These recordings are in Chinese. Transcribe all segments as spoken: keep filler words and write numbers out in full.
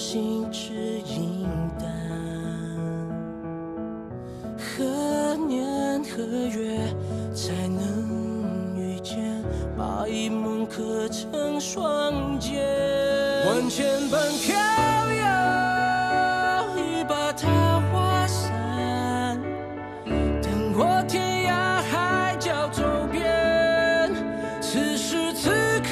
心只影淡。何年何月才能遇见？把一梦刻成双肩。万千般飘摇，一把桃花伞，等过天涯海角走遍。此时此刻，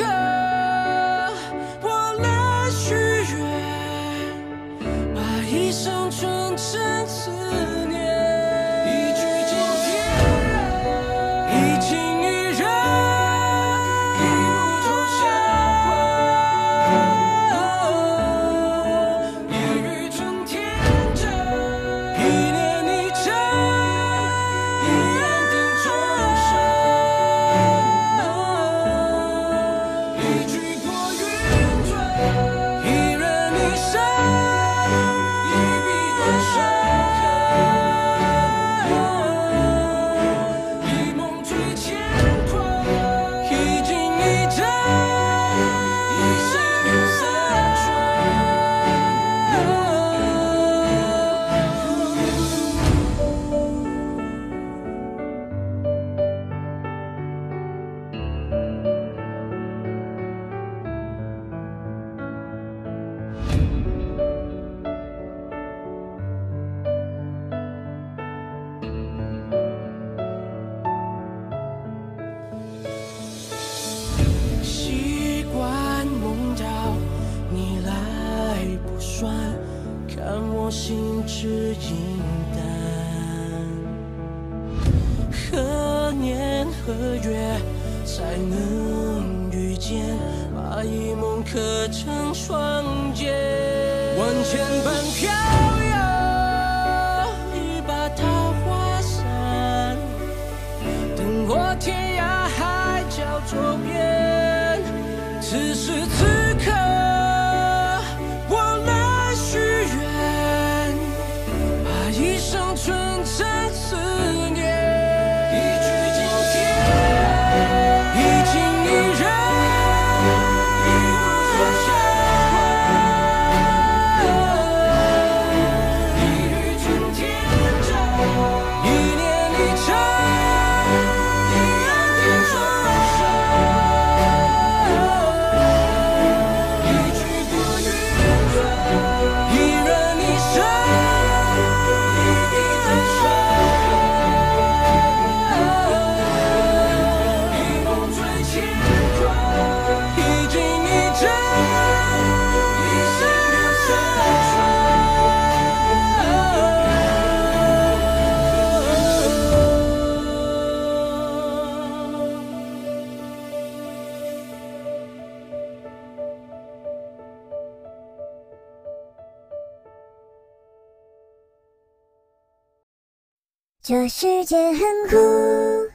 我来许愿，把一生纯真思念。一句惊天，一情一人，一路走向昏。一语春天真，一念一真，一眼定终身。一句过云追，一人一生，一笔断深刻。一梦追乾坤，一惊一乍，一生缘三春。习惯梦到你来不算，看我心只影淡。何年何月才能遇见？把一梦刻成双肩。万千般飘摇，一把桃花伞，等过天涯海角走遍。此时此刻，我来许愿，把一生纯真思念。一句惊天，一情一人，一路走向昏。一语春天真，一念一真，一眼定终身。一句过云追，一人一生，一笔断深刻。一梦追乾坤，一惊一乍，一生缘三春。 这世界很酷。